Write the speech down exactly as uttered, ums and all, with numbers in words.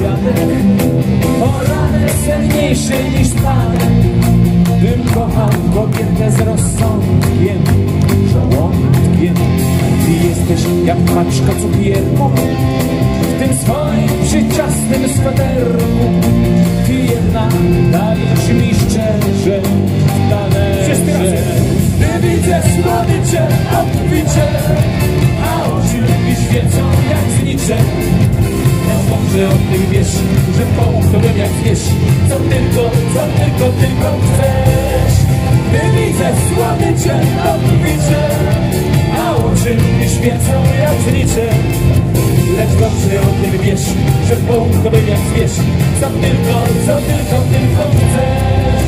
kwiatek, o rany senniejszy niż pan. Bym kochał kobietę z rozsądkiem, żołądkiem. Ty jesteś jak paczka cukierków w tym swoim przyczasnym sweterku. Ty jednak dajesz mi szczerze w talerze. Gdy widzę słodycze, obficie, a oczy mi świecą jak znicze. No dobrze o tym wiesz, że połknąłem jak wiesz, co tylko, co tylko, tylko chcesz. Gdy widzę słodycze, obficie, a oczy mi świecą jak znicze. Lecz dobrze o tym wiesz, że połknąłem jak wiesz, co tylko, co tylko, tylko chcesz.